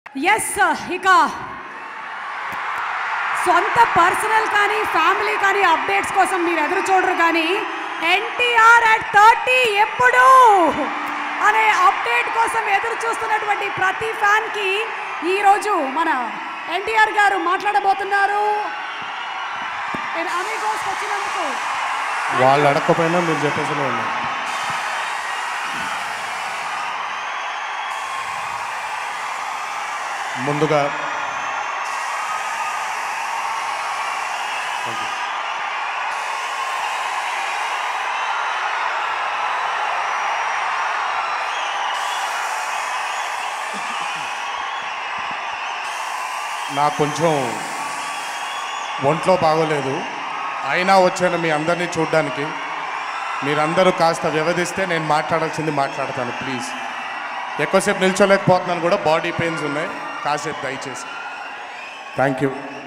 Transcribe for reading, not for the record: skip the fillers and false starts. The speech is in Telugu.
ఎస్ ఇక సొంత పర్సనల్ కానీ ఫ్యామిలీ కానీ అప్డేట్స్ కోసం మీరు ఎదురు చూడరు కానీ ఎన్టీఆర్ అట్ 30 ఎప్పుడు అనే అప్డేట్ కోసం ఎదురు చూస్తున్నటువంటి ప్రతి ఫ్యాన్కి ఈరోజు మన ఎన్టీఆర్ గారు మాట్లాడబోతున్నారు. నేను అమీగోస్ వచ్చినందుకు వాళ్ళు అడగకపోయినా మీరు చెప్పేసి ఉన్నారు. ముందుగా నాకు కొంచెం ఒంట్లో బాగోలేదు, అయినా వచ్చాను మీ అందరినీ చూడడానికి. మీరందరూ కాస్త వ్యవధిస్తే నేను మాట్లాడాల్సింది మాట్లాడతాను ప్లీజ్. ఎక్కువసేపు నిల్చోలేకపోతున్నాను కూడా, బాడీ పెయిన్స్ ఉన్నాయి, కాసేపు దయచేసి. Thank you.